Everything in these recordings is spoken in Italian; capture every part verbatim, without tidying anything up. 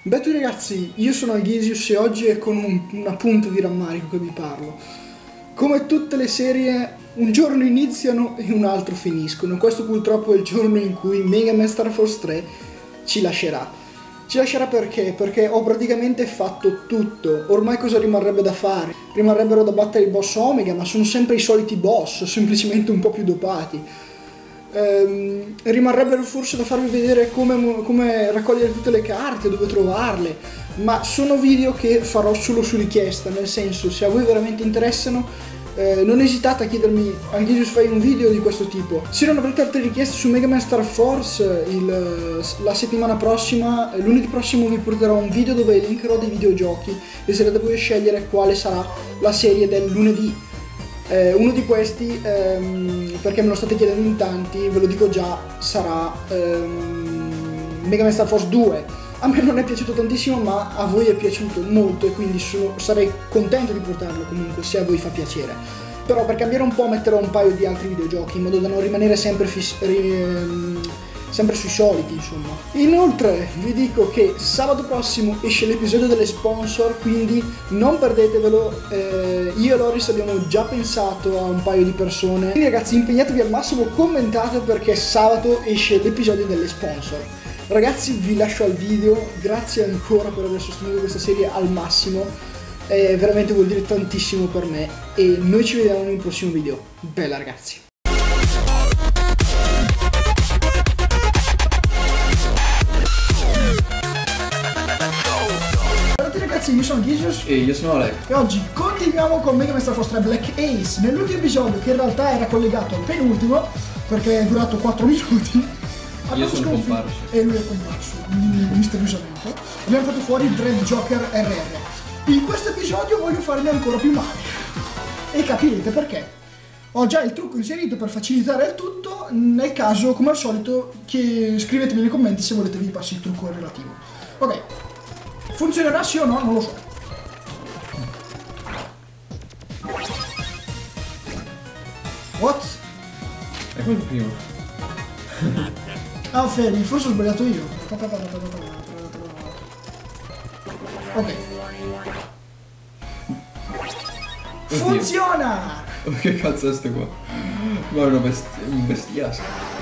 Beh tu ragazzi, io sono Alghisius e oggi è con un, un appunto di rammarico che vi parlo. Come tutte le serie, un giorno iniziano e un altro finiscono. Questo purtroppo è il giorno in cui Mega Man Star Force tre ci lascerà. Ci lascerà perché? Perché ho praticamente fatto tutto. Ormai cosa rimarrebbe da fare? Rimarrebbero da battere i boss Omega, ma sono sempre i soliti boss, semplicemente un po' più dopati. Ehm, rimarrebbero forse da farvi vedere come, come raccogliere tutte le carte, dove trovarle, ma sono video che farò solo su richiesta, nel senso, se a voi veramente interessano eh, non esitate a chiedermi Alghisius fai un video di questo tipo. Se non avrete altre richieste su Mega Man Star Force, il, la settimana prossima, lunedì prossimo vi porterò un video dove elencherò dei videogiochi e sarete voi a scegliere quale sarà la serie del lunedì. Eh, uno di questi, ehm, perché me lo state chiedendo in tanti, ve lo dico già, sarà ehm, Mega Man Star Force due. A me non è piaciuto tantissimo, ma a voi è piaciuto molto e quindi sono, sarei contento di portarlo comunque, se a voi fa piacere. Però per cambiare un po' metterò un paio di altri videogiochi in modo da non rimanere sempre fissi, ehm, sempre sui soliti, insomma. Inoltre vi dico che sabato prossimo esce l'episodio delle sponsor, quindi non perdetevelo. eh, io e Loris abbiamo già pensato a un paio di persone, quindi ragazzi impegnatevi al massimo, commentate perché sabato esce l'episodio delle sponsor. Ragazzi vi lascio al video, grazie ancora per aver sostenuto questa serie al massimo, eh, veramente vuol dire tantissimo per me e noi ci vediamo in un prossimo video. Bella ragazzi! Io sono Alghisius e io sono Alec e oggi continuiamo con Mega Man Star Force tre Black Ace. Nell'ultimo episodio, che in realtà era collegato al penultimo perché è durato quattro minuti, io sono comparso e lui è comparso misteriosamente. Abbiamo fatto fuori il Dread Joker R R. In questo episodio voglio farne ancora più male e capirete perché. Ho già il trucco inserito per facilitare il tutto. Nel caso, come al solito, che scrivetemi nei commenti se volete vi passi il trucco relativo. Ok, funzionerà sì o no? Non lo so. What? È quello prima. Ah, fermi, forse ho sbagliato io. Ok. Funziona! Oh, che cazzo è sto qua? Ma è una bestia, un bestiasco.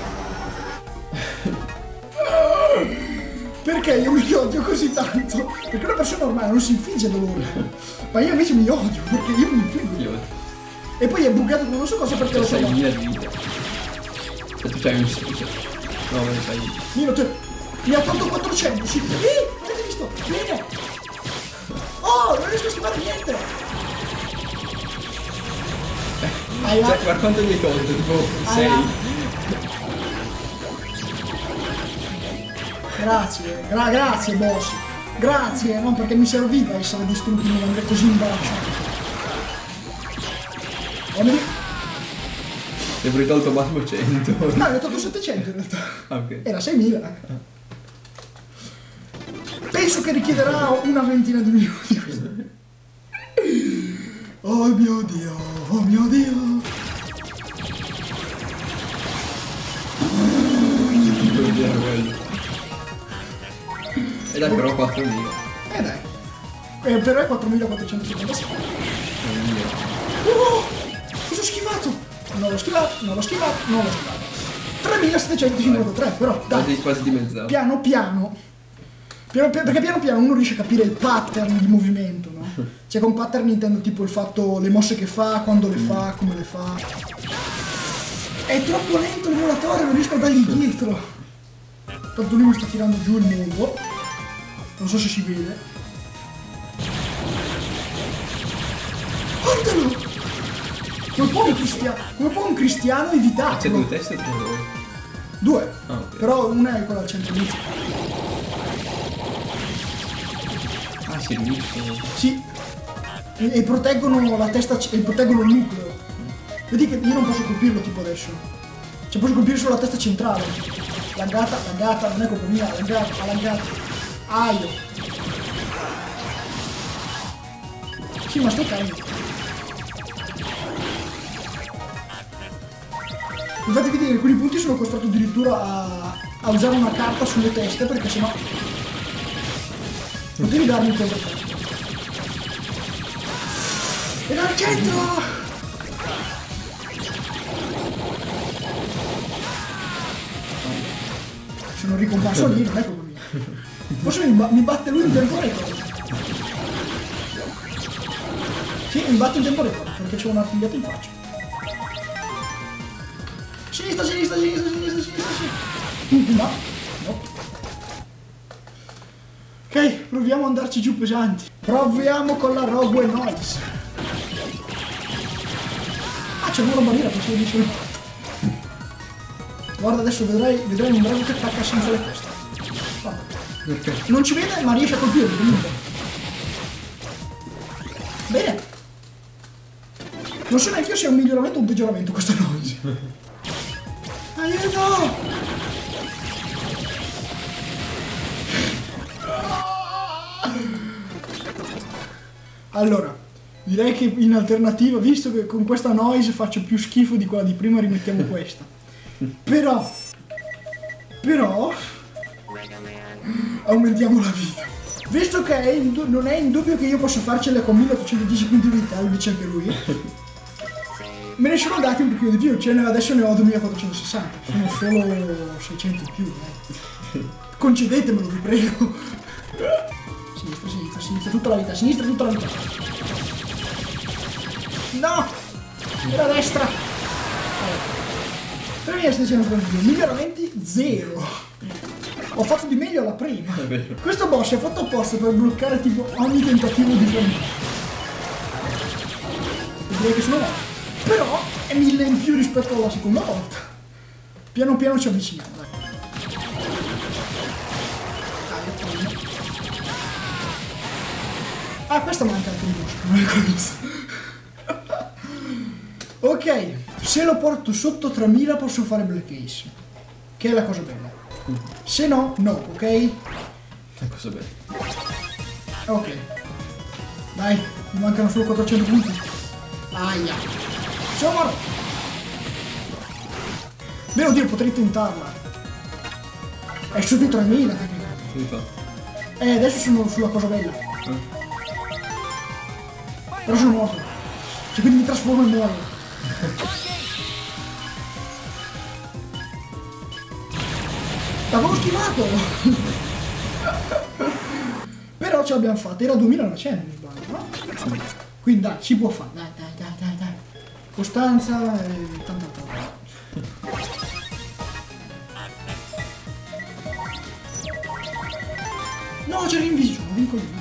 Perché io mi odio così tanto? Perché una persona ormai non si infligge dolore. Ma io invece mi odio, perché io mi infliggo. Io. E poi è bucato con non so cosa perché lo so. sei mila di vita. E tu c'hai un sei. No, non sai. Mino, te... mi ha tolto quattrocento, sì. Ehi, avete visto? Vieni. Oh, non riesco a schivare niente. Eh, cioè, guarda quanto mi hai tolto, tipo sei. Grazie, gra grazie boss. Grazie, non perché mi serviva essere distrutto in una maniera così imbarazzante. Ti avrei tolto massimo cento. No, ne ho tolto settecento in realtà. Ah, ok. Era seimila. Penso che richiederà una ventina di minuti questo. Oh mio Dio, oh mio Dio. E dai, però quattromila. Eh dai. Eh, però è quattromilaquattrocentosettantasei. Oh, cosa ho schivato? Non l'ho schivato, non l'ho schivato, non l'ho schivato. tremilasettecentocinquantatré, però dai. Quasi, quasi dimezzato. Piano piano. Piano, perché piano piano uno riesce a capire il pattern di movimento, no? Cioè con pattern intendo tipo il fatto, le mosse che fa, quando le fa, come le fa. È troppo lento il volatore, non riesco a dargli dietro. Tanto lui mi sta tirando giù il mondo. Non so se si vede. Guardalo! Come può un cristiano, come può un cristiano evitarlo? C'è due teste o tre due? Due. Ah, okay. Però una è quella al centro inizio. Ah, si riuniscono. Sì. E, e proteggono la testa e proteggono il nucleo. Vedi che io non posso colpirlo tipo adesso. Cioè posso colpire solo la testa centrale. Laggata, laggata, non è colpa mia, laggata, laggata. Aio. Sì, ma stai calmo. Infatti vedi che in alcuni punti sono costretto addirittura a, a usare una carta sulle teste perché sennò Potevi darmi il contro. Era al centro! Se non ricompasso lì non è colpa mia. Forse mi, ba mi batte lui in tempo record. Sì, mi batte in tempo record perché c'è un'artigliata in faccia. Sinistra, sinistra, sinistra, sinistra, sinistra, sinistra. No, no. Ok, proviamo ad andarci giù pesanti. Proviamo con la Rogue Noise. Ah, c'è una barriera, pensavo di solo. Guarda, adesso vedrai, vedrai un drago che attacca senza le teste. Okay. Non ci vede, ma riesce a colpirlo comunque. Bene. Non so neanche io se è un miglioramento o un peggioramento questa noise. Aiuto! Allora, direi che in alternativa, visto che con questa noise faccio più schifo di quella di prima, rimettiamo questa. Però, però, aumentiamo la vita. Visto che è non è indubbio che io posso farcele con milleottocentodieci punti di vita, lo dice anche lui, me ne sono dati un pochino di più, cioè adesso ne ho duemilaquattrocentosessanta, sono solo seicento in più. Eh. Concedetemelo, vi prego. Sinistra, sinistra, sinistra, tutta la vita, sinistra, tutta la vita. No! Era destra! Allora. Per me stai dicendo miglioramenti zero. Ho fatto di meglio alla prima. Questo boss è fatto apposta per bloccare tipo ogni tentativo di fermare. Direi che sono morto. Però è mille in più rispetto alla seconda volta. Piano piano ci avviciniamo, dai. Ah, questa manca anche un muscolo, non l'ho visto. Ok, se lo porto sotto tremila posso fare Black Ace, che è la cosa bella. Se no, no, ok? È cosa bella. Ok. Dai, mi mancano solo quattrocento punti. Aia. Sono morto. Beh, oddio, potrei tentarla. È sotto i tremila, tecnicamente. Eh, adesso sono sulla cosa bella. Eh. Però sono morto. Cioè, quindi mi trasformo e muoio. L'avevo schivato! Però ce l'abbiamo fatta, era duemilanovecento mi sbaglio, no? Quindi dai, si può fare, dai, dai, dai, dai, dai. Costanza e tanta tanta. No, c'era l'invisio, non vinco io.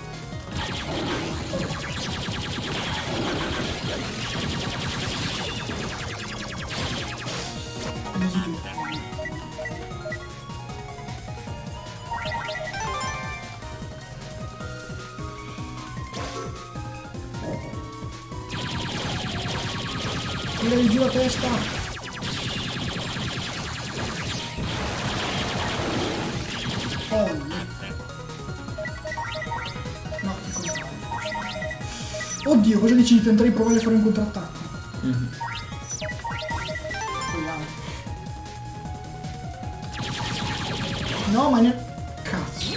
Tira giù la testa. Oh. No, oddio, cosa dici? Tenterei di provare a fare un contrattacco. Mm-hmm. No, ma ne... Cazzo.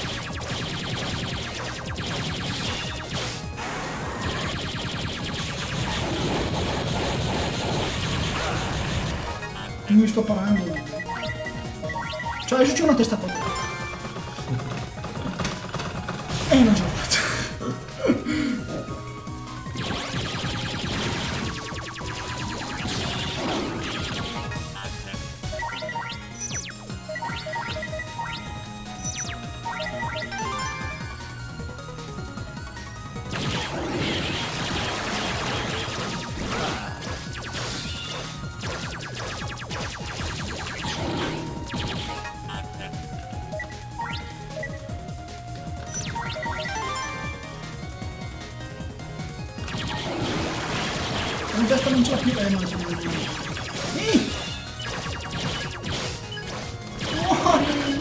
Mi sto parando. Cioè adesso c'è una testa qua. E non ce l'ho fatta. La testa non ce l'ha più, eh no, ce l'ha più. Ehi! Muori!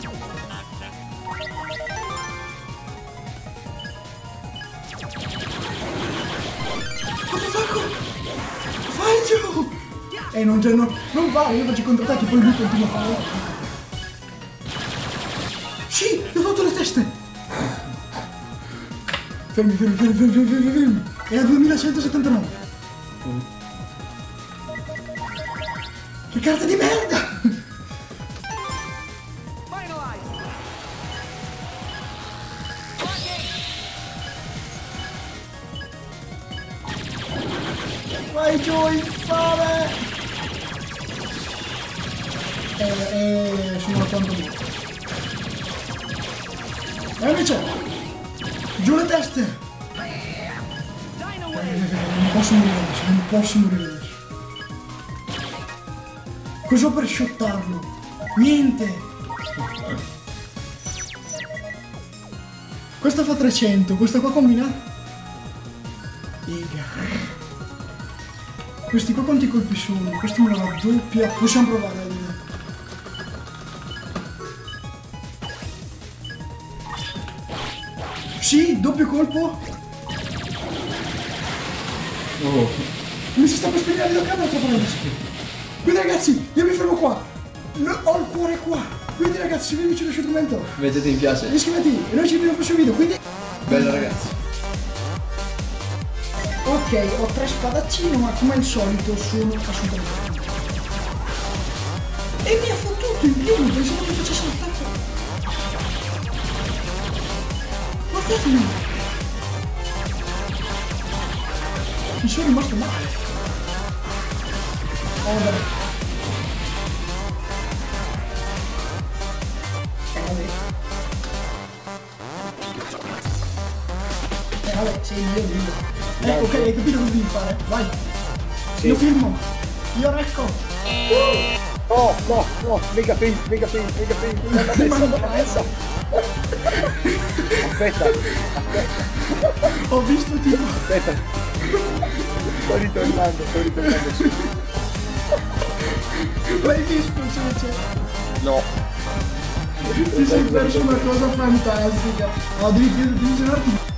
Cosa attacco? Vai giù! Eh, non, non, non vale, io faccio i contrattacchi, poi lui continua a fare. Sì, gli ho tolto le teste! Fermi, fermi, fermi, fermi, fermi, fermi, fermi. È a duemilacentosettantanove. Mm. Che carta di merda! Vai giù, infame! Eh, eh, sono a quanto morto. E invece, giù le teste! Eh, non posso morire adesso, non posso morire adesso. Cos'ho per shottarlo? Niente! Questa fa trecento, questa qua combina? Iga. Questi qua quanti colpi sono? Questo me la doppia. Possiamo provare a vedere. Sì, doppio colpo. Oh. Mi si sta per spegnere la camera troppo adesso. Quindi ragazzi, io mi fermo qua. No, ho il cuore qua. Quindi ragazzi, se vi piace lo strumento, mettete mi piace. iscrivetevi e noi ci vediamo al prossimo video. Quindi bello ragazzi. Ok, ho tre spadaccine, ma come al solito sono assolutamente. E mi ha fottuto in più, pensavo che facesse l'attacco. Guardatemi! Mi sono rimasto male. Oh, vabbè. Eh, vabbè. Eh, vabbè, sei io, io. Eh, ok, hai capito cosa devi fare? Vai! Sì. Io filmo! Io recco! Uh. Oh, no, no, mega pin, mega pin, mega pin! Non l'ha messa, non l'ha messa! Aspetta, aspetta! Ho visto tipo... Aspetta! Sto ritornando, sto ritornando su! L'hai visto, Cece? No! Ti sei perso una cosa fantastica! Oh, devi, devi, devi